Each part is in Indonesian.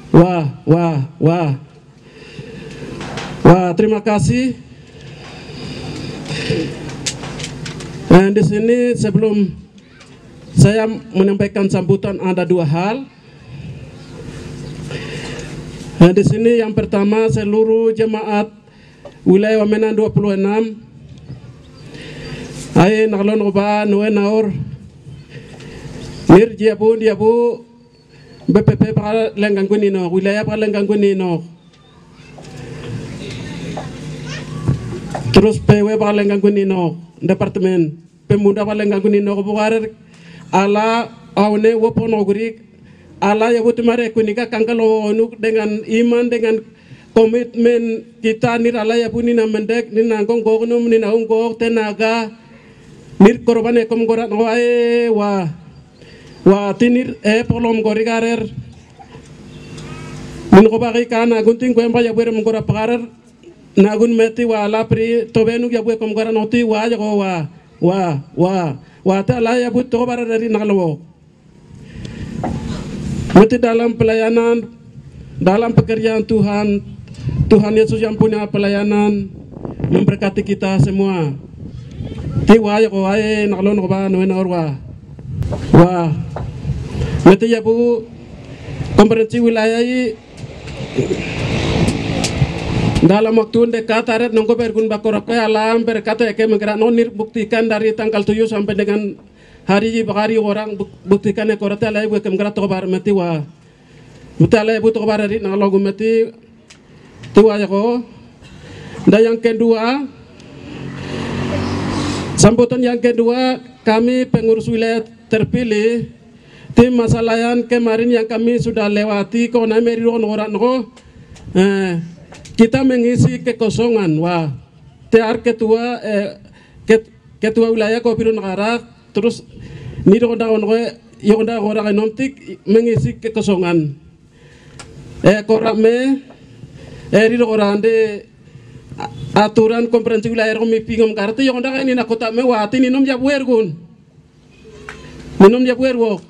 Wah, wah, wah. Wah, terima kasih. Di sini sebelum saya menyampaikan sambutan ada dua hal. Di sini yang pertama seluruh jemaat wilayah Wamena 26 ay nakalon ba noe naor nir diabu BPP para lenggang kunino wilayah para lenggang kunino terus PW para lenggang kunino departemen pemuda para lenggang kunino bukarer ala awne wopono gurik ala ya butimare kunika kangkalo nuk dengan iman dengan komitmen kita nir ala ya punina mendek nina gonggo num nina unggo tenaga nir korbane kom gorat wae wa tinir polom gorigarer min ko bagi kana gunting ko empa ya bere mgora pagarer nagun meti wala pri tobenu ya bue kom gora noti wa ya ko wa ta la ya but to bara dari nakalo meti dalam pelayanan dalam pekerjaan Tuhan Yesus yang punya pelayanan memberkati kita semua. Tiwa ya ko ay nakalon ko ba no na orwa. Wah. Meti ya bu konferensi wilayah dalam waktu dekat aret nongko bergun bakorak alam berkata ke menggerak nonir buktikan dari tanggal 7 sampai dengan hari orang buktikan ekorate alai gue kemgerak tobar meti wa. Meti alai bu tobar dari nalogu meti tiwa ya ko. Dan yang kedua sambutan yang kedua, kami pengurus wilayah terpilih tim masalahan kemarin yang kami sudah lewati kona meriron orang kita mengisi kekosongan wah TR ketua wilayah Kopirun Negara terus ni yonda orang nomtik mengisi kekosongan korame rido orang de aturan konferensi wilayah kami pingom kartu yang anda ini nak kota mewati ninom jabuer gun ninom jabuer wo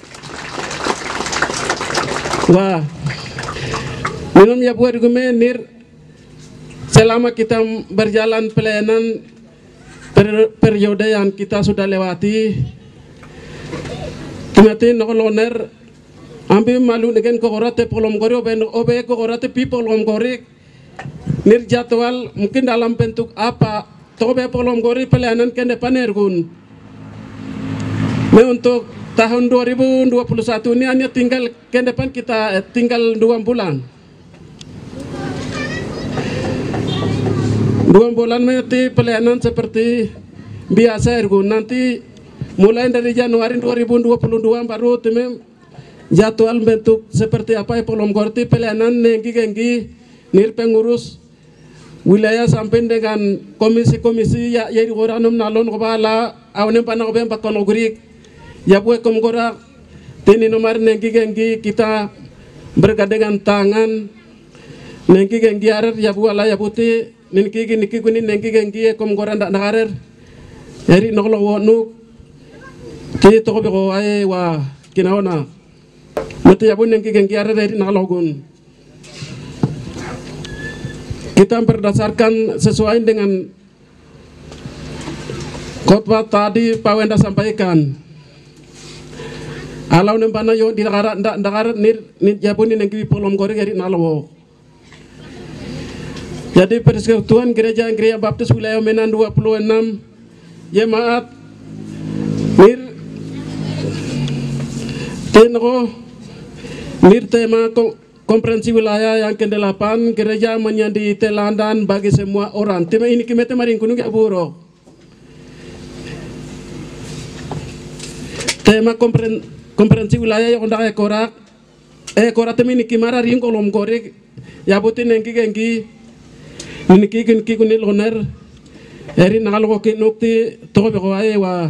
wah ninom jabuer gumenir selama kita berjalan pelayanan periode yang kita sudah lewati timati noloner ambil malu dengan korate polom gori obe korate pi polom gori nir jadwal mungkin dalam bentuk apa tobe polom gori pelayanan ke depan ergun untuk tahun 2021 ini hanya tinggal ke depan kita tinggal 2 bulan 2 bulan nanti pelayanan seperti biasa ergun nanti mulai dari Januari 2022 baru tim jadwal bentuk seperti apa polom gori pelayanan nenggi nir pengurus wilayah sampai dengan komisi-komisi ya orang nalon kepala awalnya panah kobe pakon ogrik ya buat komgora tini nomor nengki gengi kita bergandengan tangan nengki gengi arer ya buat lah ya putih nengki kuning nengki gengi komgora ndak nakarer jadi noklo wonuk jadi toko beko ay wah kinaona mati ya pun nengki gengi arer dari nakalogun. Kita berdasarkan sesuai dengan khotbah tadi Pak Wenda sampaikan. Alau nempana yo di ndak nir japuni nengki polom gori geri nalawo. Jadi persekutuan gereja Baptis wilayah Menan 26 jemaat nir tema konferensi wilayah yang ke-8 gereja menjadi teladan bagi semua orang. Tema ini kimete maring kunung ya buro. Tema konferensi wilayah yang undak korak temi ini kimara ring kolom korek ya butin nengki gengi niki kunil oner eri nakalo ko kinukti to be ko ay wa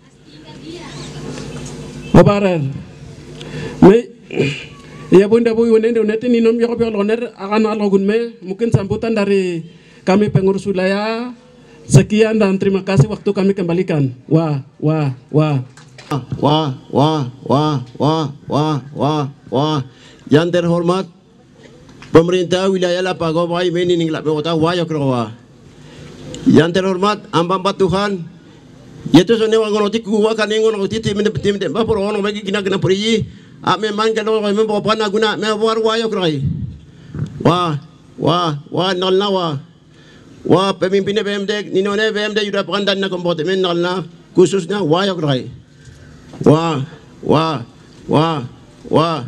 obarer me ya bunda bu wonende onete ni nom yoko oner akan alogun me mungkin sambutan dari kami pengurus wilayah sekian dan terima kasih waktu kami kembalikan Yang terhormat pemerintah wilayah Lapago Bagai Meni Ninglap Kota Wayok Rawa. Yang terhormat ambamba Tuhan, yaitu soalnya orang noti kuwa kan yang orang noti tim bapur orang bagi kena pergi, memang kalau orang membawa panah guna membawa Wayok Rai. Wah nolna wah pemimpinnya BMD, ninone BMD sudah pandan nak kompotemen nolna khususnya Wayok Rai. Wah.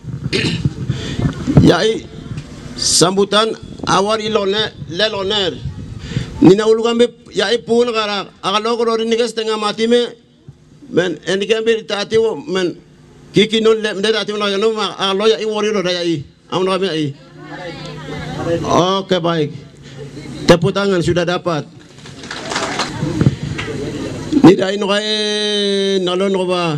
Yai sambutan awal leloner. Nina ulukan be yai pun kara akalo ko rin nikas tengah mati me men endikan be taati wo men kiki non le menda taati no akalo yai wori ro yai am no yai. Oke baik. Tepuk tangan sudah dapat. Nidai no kai nalon no ba.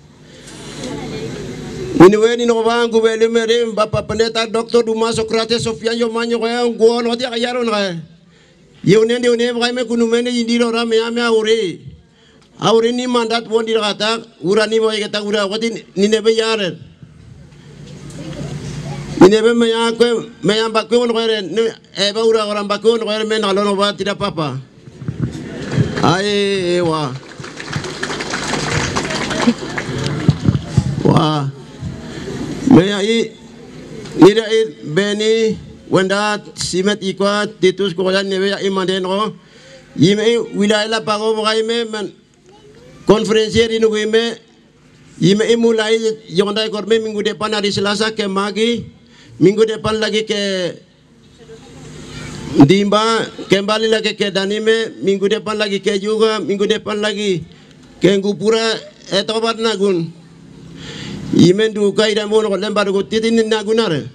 Ini no ba gubele mere Bapak Pendeta Dr. Duma Sokrates Sofian Yomanyo kaya gua no dia kayaro no kaya. Yaunen bagai me kunumene indiro rame ame aure ni mandat bon dirata urani boy kata ura wati ni nebe yaren ni nebe meya bakku on koere ba ura orang bakku on koere men alon ba tidak apa-apa ai wah meya i ida beni wenda simet ikwa titus ko yan nebe ya imanden ko yime wilayah Lapago Bagai me men konferensi ri no yime mulai yonda korme minggu depan hari Selasa ke Magi, minggu depan lagi ke Dimba, kembali lagi ke Danime, minggu depan lagi ke juga, minggu depan lagi ke Ngupura etobat nagun yime duka ida mo ko lembar ko titin nagunare.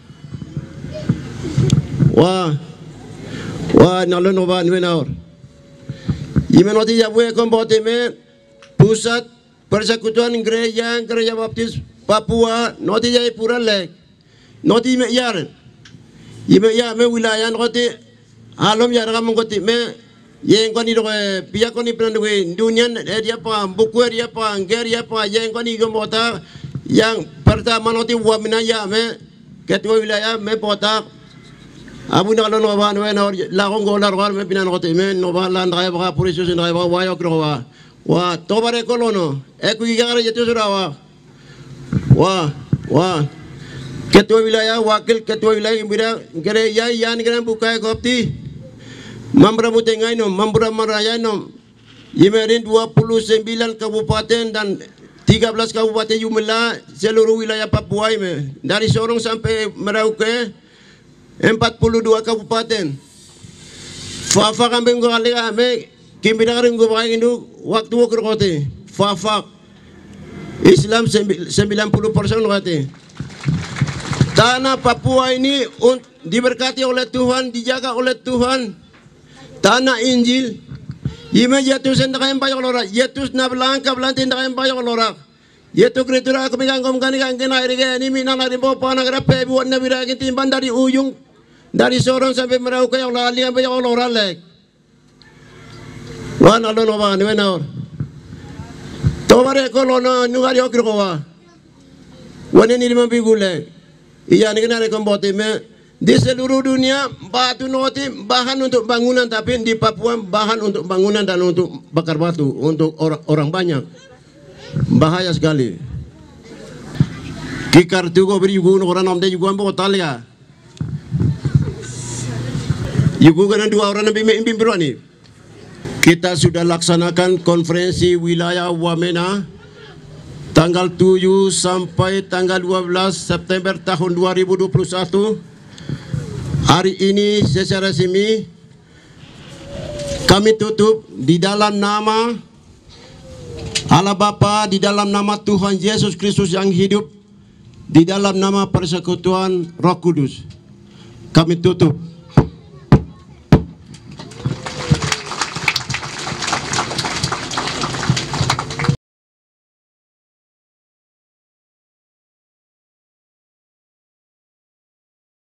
Wah, nalon obat menaur. Imenoti jabue kompote me pusat persekutuan gereja baptis Papua noti jai pura lek. Noti me yar. Me wilayah noti alom yar kamu noti me yang koni do pia koni plan do dunia dia pa buku dia pa nger dia pa yang koni gomota yang pertama noti wamina ya me ketua wilayah me pota Abu nak lalu nobar nobar lakon golar golar me pinan kote me nobar lan raya baka polisi sin raya baka wayok rowa wah tobare kolono aku igara jatuh surawa wah ketua wilayah wakil ketua wilayah imbira kere ya yan kere buka kopti mambra mutengai nom mambra maraya nom yimerin 29 kabupaten dan 13 kabupaten jumlah seluruh wilayah Papua ini dari Sorong sampai Merauke 42 kabupaten. Fafa kambing gua kali kami kimbira ring gua pakai induk waktu gua kerkote. Fafa Islam 90% kerkote. Tanah Papua ini diberkati oleh Tuhan, dijaga oleh Tuhan. Tanah Injil. Yime jatuh sendakai bayar lorak, jatuh nablangka belantin dakai bayar lorak. Yaitu kritura kami kangkom kani kangkena ini minang dari bapa negara buat nabi lagi timban dari ujung dari Sorong sampai Merauke yang lali sampai yang orang lek. Wan alon oban wenor. Tobare kolono nugari okrowa. Wan ini 5 minggu lek. Iya ni kena rekombote me di seluruh dunia batu noti bahan untuk bangunan tapi di Papua bahan untuk bangunan dan untuk bakar batu untuk orang banyak. Bahaya sekali. Kikar tu ko beri yugo orang namde yugo ambo talia. Yugo kan 2 orang nabi imim berani. Kita sudah laksanakan konferensi wilayah Wamena tanggal 7 sampai tanggal 12 September tahun 2021. Hari ini secara resmi kami tutup di dalam nama Allah Bapa, di dalam nama Tuhan Yesus Kristus yang hidup, di dalam nama persekutuan Roh Kudus. Kami tutup.